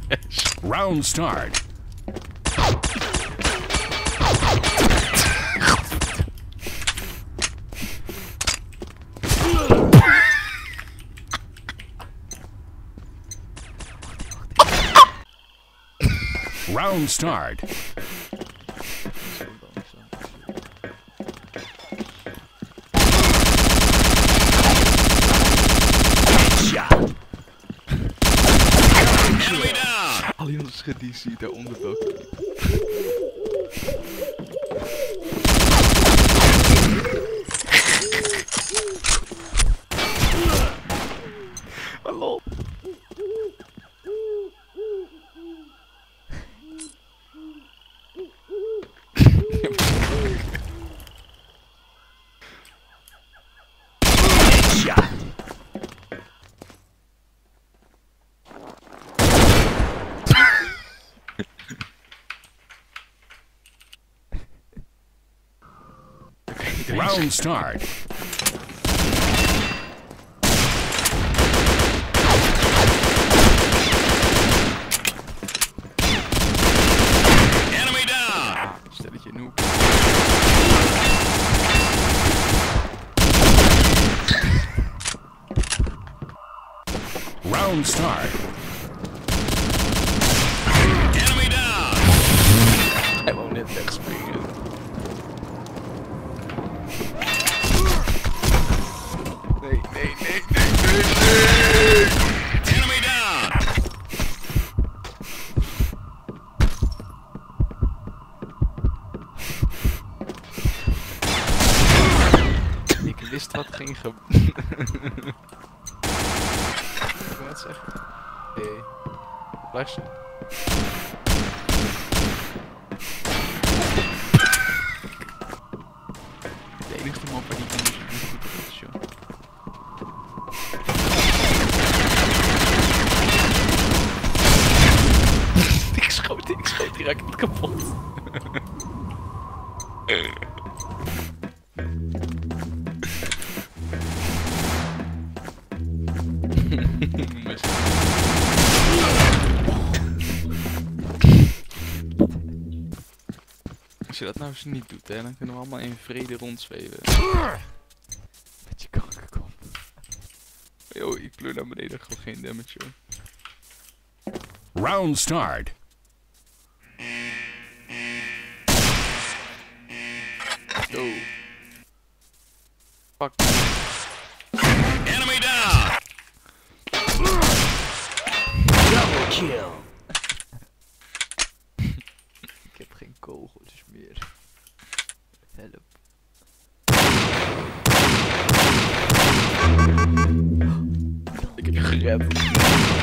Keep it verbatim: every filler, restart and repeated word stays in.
Round start. Round start. Shot. Enemy down. Alleen als je die ziet daaronder welke. Hallo. Round start. Enemy down. Stelletje noob. Round start. Enemy down. Hij wou net wegspringen. Nee, nee, nee, nee, nee, nee! Enemy down. Ik wist wat ging gebeuren. Ik wil net zeggen. Hé, hey, luister. De enige man waar die kan is niet goed op het show. Ik schoot, ik schoot die raket kapot. Als je dat nou eens niet doet, hè, dan kunnen we allemaal in vrede rondzweven. Met je kankerkop. Yo, ik pleur naar beneden, gewoon geen damage, joh. Round start. Yo. Fuck. Enemy down. Double kill. Ik heb geen kogels meer. Help. Ik heb je gered.